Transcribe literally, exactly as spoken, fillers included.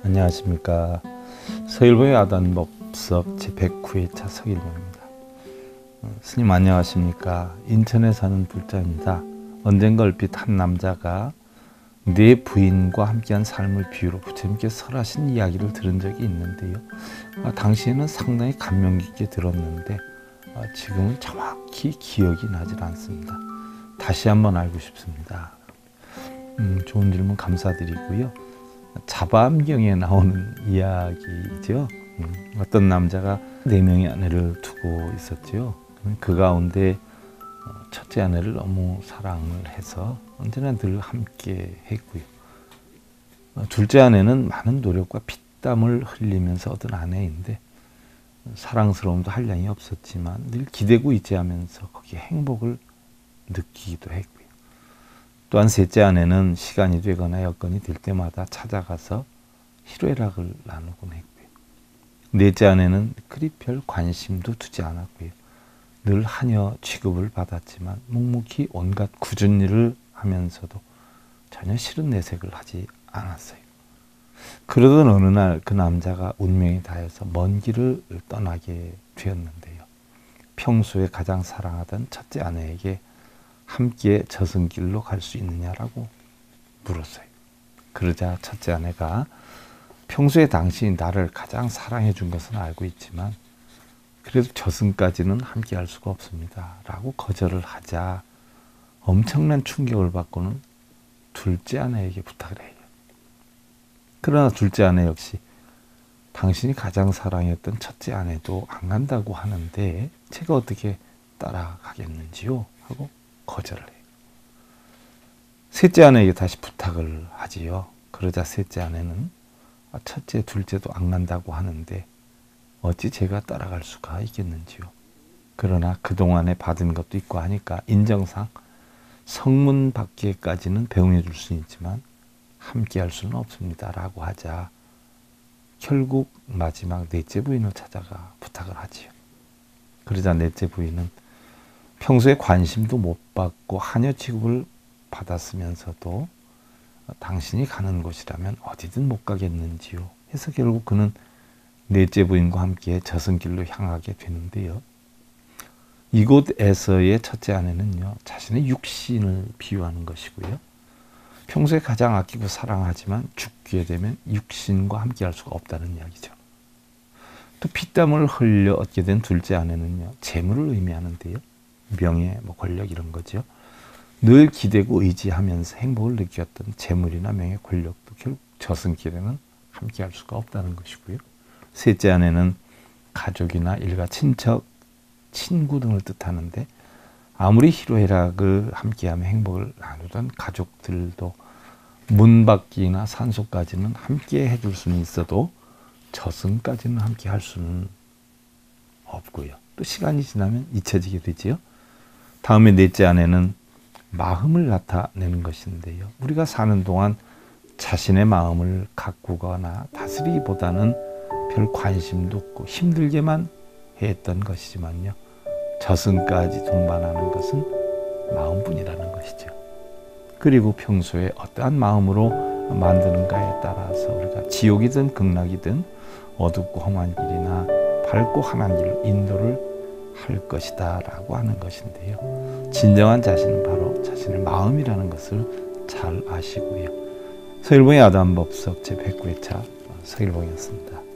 안녕하십니까. 서일봉의 아단법석 제백구 회차 서일봉입니다. 스님 안녕하십니까. 인천에 사는 불자입니다. 언젠가 얼핏 한 남자가 내 부인과 함께한 삶을 비유로 부처님께 설하신 이야기를 들은 적이 있는데요. 당시에는 상당히 감명 깊게 들었는데 지금은 정확히 기억이 나질 않습니다. 다시 한번 알고 싶습니다. 음, 좋은 질문 감사드리고요. 자바암경에 나오는 이야기죠. 음, 어떤 남자가 네 명의 아내를 두고 있었죠. 그 가운데 첫째 아내를 너무 사랑을 해서 언제나 늘 함께 했고요. 둘째 아내는 많은 노력과 피땀을 흘리면서 얻은 아내인데 사랑스러움도 한량이 없었지만 늘 기대고 의지하면서 거기에 행복을 느끼기도 했고요. 또한 셋째 아내는 시간이 되거나 여건이 될 때마다 찾아가서 희로애락을 나누곤 했고요. 넷째 아내는 그리 별 관심도 두지 않았고요. 늘 하녀 취급을 받았지만 묵묵히 온갖 굳은 일을 하면서도 전혀 싫은 내색을 하지 않았어요. 그러던 어느 날 그 남자가 운명이 닿아서 먼 길을 떠나게 되었는데요. 평소에 가장 사랑하던 첫째 아내에게 함께 저승길로 갈 수 있느냐라고 물었어요. 그러자 첫째 아내가 평소에 당신이 나를 가장 사랑해 준 것은 알고 있지만 그래도 저승까지는 함께 할 수가 없습니다 라고 거절을 하자 엄청난 충격을 받고는 둘째 아내에게 부탁을 해요. 그러나 둘째 아내 역시 당신이 가장 사랑했던 첫째 아내도 안 간다고 하는데 제가 어떻게 따라가겠는지요? 하고 거절을 해요. 셋째 아내에게 다시 부탁을 하지요. 그러자 셋째 아내는 첫째, 둘째도 안 간다고 하는데 어찌 제가 따라갈 수가 있겠는지요. 그러나 그동안에 받은 것도 있고 하니까 인정상 성문 밖에까지는 배웅해 줄 수는 있지만 함께 할 수는 없습니다 라고 하자 결국 마지막 넷째 부인을 찾아가 부탁을 하지요. 그러자 넷째 부인은 평소에 관심도 못 받고 하녀 취급을 받았으면서도 당신이 가는 곳이라면 어디든 못 가겠는지요 해서 결국 그는 넷째 부인과 함께 저승길로 향하게 되는데요. 이곳에서의 첫째 아내는요, 자신의 육신을 비유하는 것이고요. 평소에 가장 아끼고 사랑하지만 죽게 되면 육신과 함께 할 수가 없다는 이야기죠. 또 피땀을 흘려 얻게 된 둘째 아내는요, 재물을 의미하는데요. 명예, 뭐 권력 이런 거죠. 늘 기대고 의지하면서 행복을 느꼈던 재물이나 명예, 권력도 결국 저승길에는 함께 할 수가 없다는 것이고요. 셋째 아내는 가족이나 일가, 친척, 친구 등을 뜻하는데 아무리 희로애락을 함께하며 행복을 나누던 가족들도 문 밖이나 산소까지는 함께 해줄 수는 있어도 저승까지는 함께 할 수는 없고요. 또 시간이 지나면 잊혀지게 되지요. 다음에 넷째 아내는 마음을 나타내는 것인데요. 우리가 사는 동안 자신의 마음을 가꾸거나 다스리기보다는 별 관심도 없고 힘들게만 했던 것이지만요. 저승까지 동반하는 것은 마음뿐이라는 것이죠. 그리고 평소에 어떠한 마음으로 만드는가에 따라서 우리가 지옥이든 극락이든 어둡고 험한 길이나 밝고 환한 길을 인도를 할 것이다 라고 하는 것인데요. 진정한 자신은 바로 자신의 마음이라는 것을 잘 아시고요. 서일봉의 아단법석 제백구 회차 서일봉이었습니다.